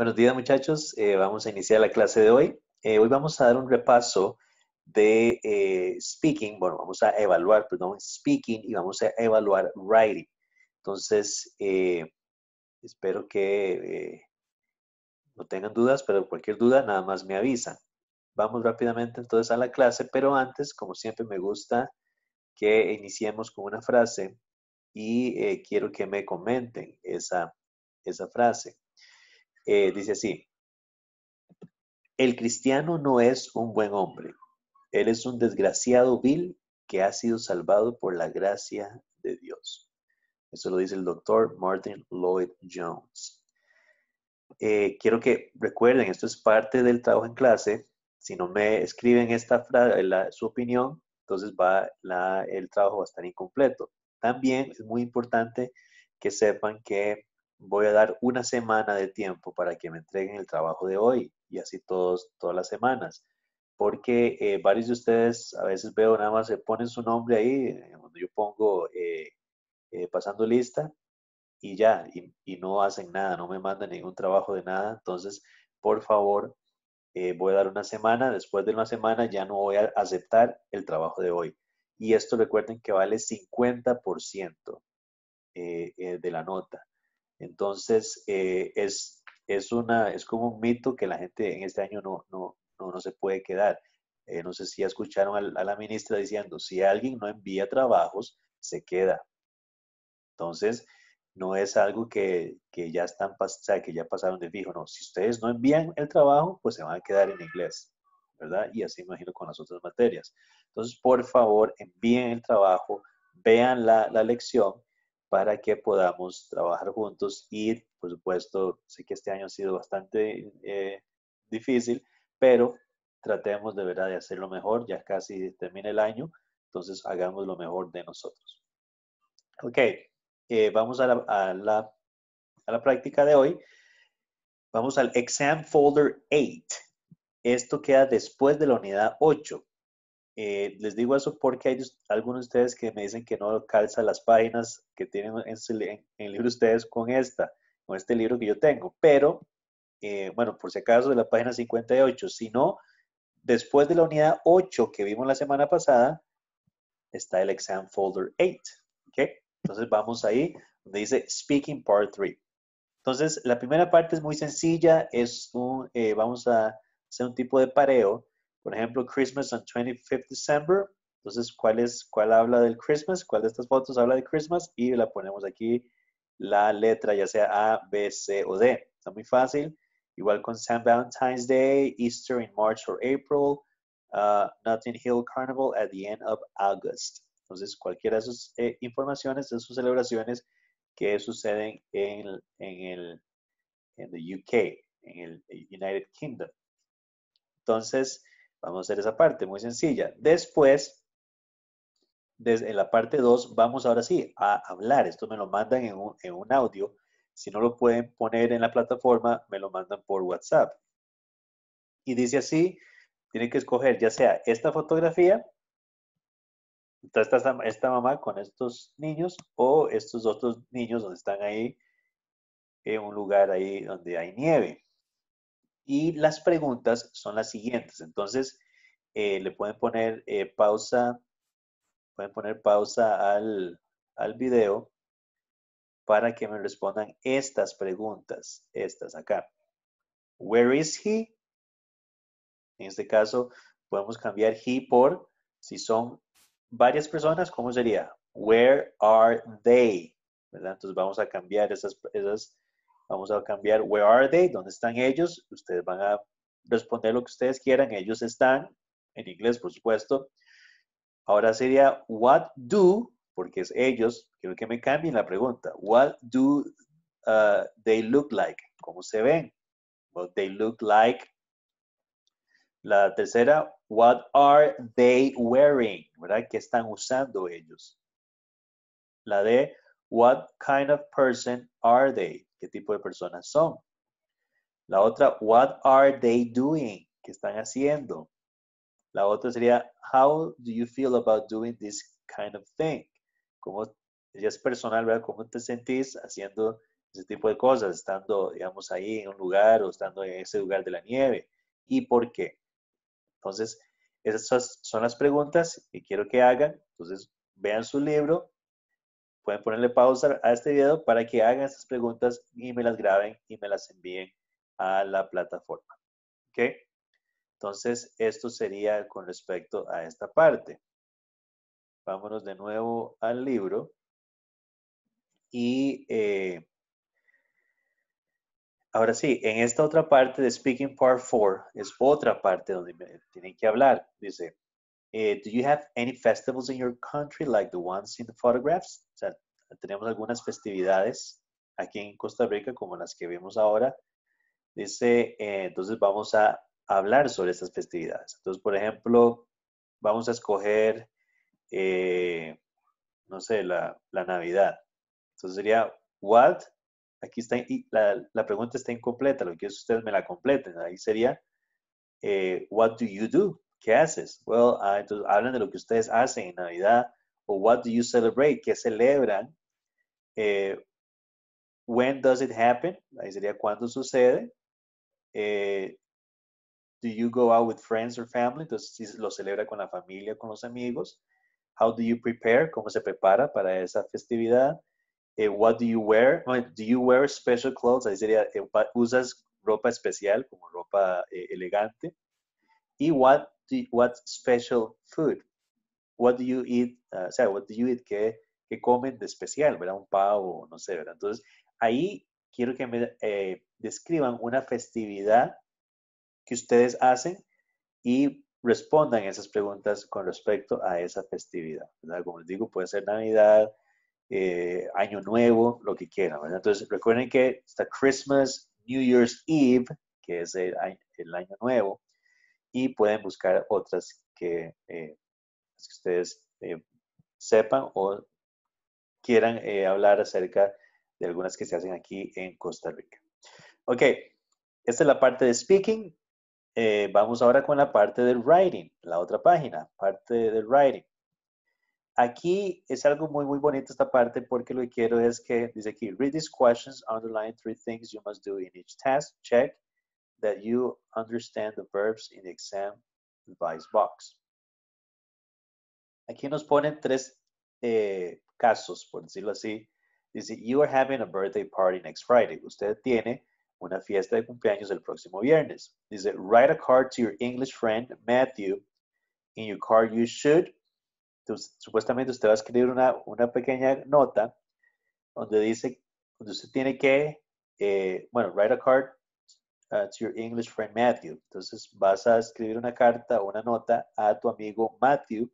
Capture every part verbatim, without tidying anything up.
Buenos días, muchachos. Eh, vamos a iniciar la clase de hoy. Eh, hoy vamos a dar un repaso de eh, speaking. Bueno, vamos a evaluar, perdón, speaking y vamos a evaluar writing. Entonces, eh, espero que eh, no tengan dudas, pero cualquier duda nada más me avisan. Vamos rápidamente entonces a la clase, pero antes, como siempre, me gusta que iniciemos con una frase y eh, quiero que me comenten esa, esa frase. Eh, dice así. El cristiano no es un buen hombre. Él es un desgraciado vil que ha sido salvado por la gracia de Dios. Eso lo dice el doctor Martin Lloyd Jones. Eh, quiero que recuerden, esto es parte del trabajo en clase. Si no me escriben esta frase, la, su opinión, entonces va la, el trabajo va a estar incompleto. También es muy importante que sepan que voy a dar una semana de tiempo para que me entreguen el trabajo de hoy y así todos, todas las semanas. Porque eh, varios de ustedes a veces veo nada más se ponen su nombre ahí, eh, cuando yo pongo eh, eh, pasando lista y ya, y, y no hacen nada, no me mandan ningún trabajo de nada. Entonces, por favor, eh, voy a dar una semana, después de una semana ya no voy a aceptar el trabajo de hoy. Y esto recuerden que vale cincuenta por ciento eh, eh, de la nota. Entonces, eh, es, es, una, es como un mito que la gente en este año no, no, no, no se puede quedar. Eh, no sé si ya escucharon a, a la ministra diciendo, si alguien no envía trabajos, se queda. Entonces, no es algo que, que ya están, o sea, que ya pasaron de fijo, no. Si ustedes no envían el trabajo, pues se van a quedar en inglés, ¿verdad? Y así me imagino con las otras materias. Entonces, por favor, envíen el trabajo, vean la, la lección para que podamos trabajar juntos y, por supuesto, sé que este año ha sido bastante eh, difícil, pero tratemos de verdad de hacerlo mejor, ya casi termina el año, entonces hagamos lo mejor de nosotros. Ok, eh, vamos a la, a, la, a la práctica de hoy. Vamos al Exam Folder ocho. Esto queda después de la unidad ocho. Eh, les digo eso porque hay algunos de ustedes que me dicen que no calza las páginas que tienen en, en, en el libro ustedes con esta, con este libro que yo tengo. Pero, eh, bueno, por si acaso de la página cincuenta y ocho, si no, después de la unidad ocho que vimos la semana pasada, está el Exam Folder ocho. ¿Ok? Entonces vamos ahí, donde dice Speaking Part tres. Entonces, la primera parte es muy sencilla, es un, eh, vamos a hacer un tipo de pareo. Por ejemplo, Christmas on twenty-fifth December. Entonces, ¿cuál es, cuál habla del Christmas? ¿Cuál de estas fotos habla de Christmas? Y la ponemos aquí la letra, ya sea A, B, C o D. Está muy fácil. Igual con Saint Valentine's Day, Easter in March or April, uh, Notting Hill Carnival at the end of August. Entonces, cualquiera de esas eh, informaciones, de sus celebraciones que suceden en, en el en the U K, en el United Kingdom. Entonces, vamos a hacer esa parte muy sencilla. Después, desde en la parte dos, vamos ahora sí a hablar. Esto me lo mandan en un, en un audio. Si no lo pueden poner en la plataforma, me lo mandan por WhatsApp. Y dice así, tienen que escoger ya sea esta fotografía, entonces esta, esta mamá con estos niños o estos otros niños donde están ahí en un lugar ahí donde hay nieve. Y las preguntas son las siguientes. Entonces, eh, le pueden poner eh, pausa, pueden poner pausa al, al video para que me respondan estas preguntas, estas acá. Where is he? En este caso, podemos cambiar he por, si son varias personas, ¿cómo sería? Where are they? ¿Verdad? Entonces vamos a cambiar esas, esas, vamos a cambiar where are they, ¿dónde están ellos? Ustedes van a responder lo que ustedes quieran, ellos están, en inglés por supuesto. Ahora sería what do, porque es ellos, quiero que me cambien la pregunta. What do uh, they look like? ¿Cómo se ven? What they look like. La tercera, what are they wearing? ¿Verdad? ¿Qué están usando ellos? La D, what kind of person are they? ¿Qué tipo de personas son? La otra, what are they doing? ¿Qué están haciendo? La otra sería, how do you feel about doing this kind of thing? ¿Cómo, ya es personal, ¿verdad? ¿Cómo te sentís haciendo ese tipo de cosas, estando, digamos, ahí en un lugar o estando en ese lugar de la nieve. ¿Y por qué? Entonces, esas son las preguntas que quiero que hagan. Entonces, vean su libro, pueden ponerle pausa a este video para que hagan esas preguntas y me las graben y me las envíen a la plataforma. ¿Ok? Entonces, esto sería con respecto a esta parte. Vámonos de nuevo al libro. Y eh, ahora sí, en esta otra parte de Speaking Part cuatro, es otra parte donde me tienen que hablar. Dice, eh, do you have any festivals in your country like the ones in the photographs? O sea, tenemos algunas festividades aquí en Costa Rica como las que vemos ahora. Dice, eh, entonces vamos a hablar sobre estas festividades. Entonces, por ejemplo, vamos a escoger, eh, no sé, la, la Navidad. Entonces sería, what? Aquí está, la, la pregunta está incompleta, lo que es ustedes me la completen. Ahí sería, eh, what do you do? ¿Qué haces? Well, uh, entonces hablan de lo que ustedes hacen en Navidad, o what do you celebrate? ¿Qué celebran? Eh, when does it happen? Ahí sería cuándo sucede. Eh, do you go out with friends or family? Entonces, si lo celebra con la familia, con los amigos. How do you prepare? ¿Cómo se prepara para esa festividad? Eh, what do you wear? Do you wear special clothes? Ahí sería, eh, ¿usas ropa especial, como ropa eh, elegante? Y what, do, what special food? What do you eat? Uh, o sea, what do you eat? ¿Qué, qué comen de especial? ¿Verdad? Un pavo, no sé, ¿verdad? Entonces, ahí quiero que me eh, describan una festividad que ustedes hacen y respondan esas preguntas con respecto a esa festividad, ¿verdad? Como les digo, puede ser Navidad, eh, Año Nuevo, lo que quieran, ¿verdad? Entonces, recuerden que está Christmas, New Year's Eve, que es el, el Año Nuevo, y pueden buscar otras que, eh, que ustedes eh, sepan o quieran eh, hablar acerca de algunas que se hacen aquí en Costa Rica. Ok, esta es la parte de speaking. Eh, vamos ahora con la parte del writing, la otra página, parte del writing. Aquí es algo muy, muy bonito esta parte porque lo que quiero es que, dice aquí, read these questions, underline three things you must do in each task, check that you understand the verbs in the exam advice box. Aquí nos ponen tres eh, casos, por decirlo así. Dice, you are having a birthday party next Friday. Usted tiene una fiesta de cumpleaños el próximo viernes. Dice, write a card to your English friend, Matthew. In your card you should. Entonces, supuestamente usted va a escribir una, una pequeña nota donde dice, donde usted tiene que, eh, bueno, write a card uh, to your English friend Matthew. Entonces vas a escribir una carta o una nota a tu amigo Matthew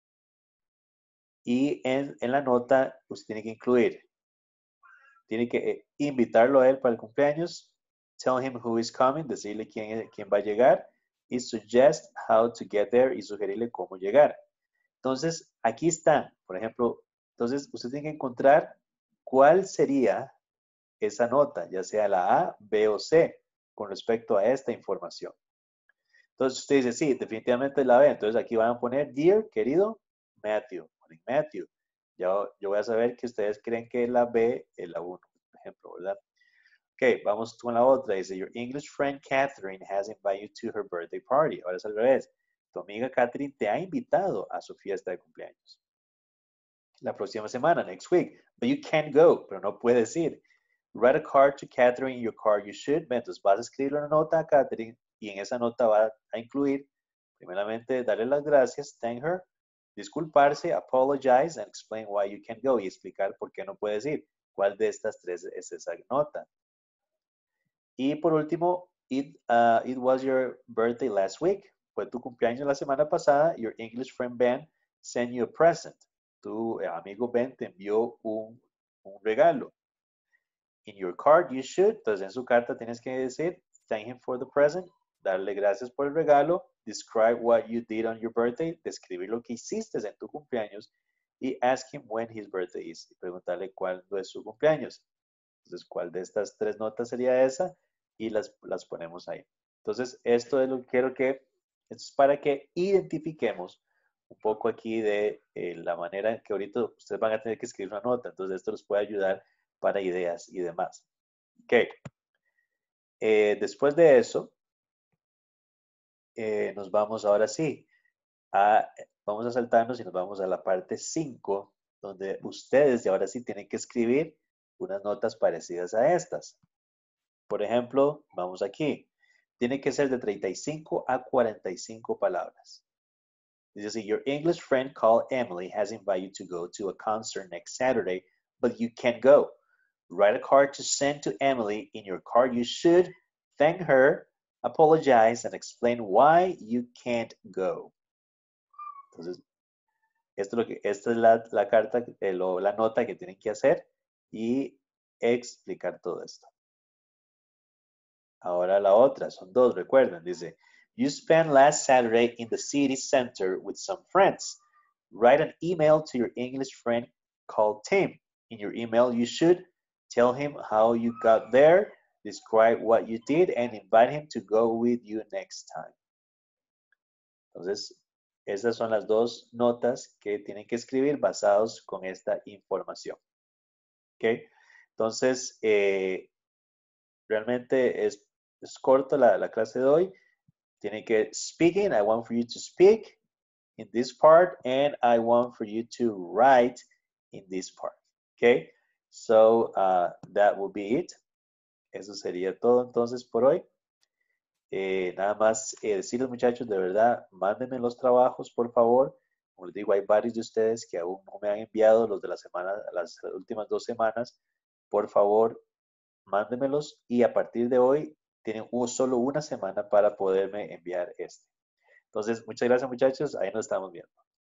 y en, en la nota usted tiene que incluir, tiene que eh, invitarlo a él para el cumpleaños, tell him who is coming, decirle quién, quién va a llegar y suggest how to get there y sugerirle cómo llegar. Entonces, aquí está, por ejemplo, entonces usted tiene que encontrar cuál sería esa nota, ya sea la A, B o C, con respecto a esta información. Entonces usted dice, sí, definitivamente la B. Entonces aquí van a poner, dear, querido, Matthew. Ponen Matthew. Yo, yo voy a saber que ustedes creen que la B es la uno, por ejemplo, ¿verdad? Ok, vamos con la otra. Dice, your English friend Catherine has invited you to her birthday party. Ahora es al revés. Tu amiga Catherine te ha invitado a su fiesta de cumpleaños. La próxima semana, next week. But you can't go, pero no puedes ir. Write a card to Catherine in your card you should. Entonces vas a escribir una nota a Catherine y en esa nota va a incluir, primeramente, darle las gracias, thank her, disculparse, apologize, and explain why you can't go y explicar por qué no puedes ir. ¿Cuál de estas tres es esa nota? Y por último, it, uh, it was your birthday last week. Fue tu cumpleaños la semana pasada. Your English friend Ben sent you a present. Tu amigo Ben te envió un, un regalo. In your card, you should. Entonces, en su carta tienes que decir, thank him for the present, darle gracias por el regalo, describe what you did on your birthday, describir lo que hiciste en tu cumpleaños y ask him when his birthday is. Y preguntarle cuándo es su cumpleaños. Entonces, ¿cuál de estas tres notas sería esa? Y las, las ponemos ahí. Entonces, esto es lo que quiero que, esto es para que identifiquemos un poco aquí de eh, la manera en que ahorita ustedes van a tener que escribir una nota. Entonces, esto les puede ayudar para ideas y demás. Ok. Eh, después de eso, eh, nos vamos ahora sí a, vamos a saltarnos y nos vamos a la parte cinco, donde ustedes de ahora sí tienen que escribir unas notas parecidas a estas. Por ejemplo, vamos aquí. Tiene que ser de treinta y cinco a cuarenta y cinco palabras. Dice así, your English friend called Emily has invited you to go to a concert next Saturday, but you can't go. Write a card to send to Emily. In your card, you should thank her, apologize, and explain why you can't go. Entonces, esto es lo que, esta es la, la carta, eh, lo, la nota que tienen que hacer y explicar todo esto. Ahora la otra, son dos, recuerden, dice, you spent last Saturday in the city center with some friends. Write an email to your English friend called Tim. In your email, you should tell him how you got there, describe what you did, and invite him to go with you next time. Entonces, esas son las dos notas que tienen que escribir basados con esta información. ¿Ok? Entonces, eh, realmente es, es corta la, la clase de hoy. Tiene que speaking. I want for you to speak in this part, and I want for you to write in this part. Okay, so uh, that will be it. Eso sería todo entonces por hoy. Eh, nada más eh, decirles, muchachos, de verdad, mándenme los trabajos, por favor. Como les digo, hay varios de ustedes que aún no me han enviado los de la semana, las últimas dos semanas. Por favor, mándenmelos y a partir de hoy tienen un, solo una semana para poderme enviar este. Entonces, muchas gracias, muchachos. Ahí nos estamos viendo.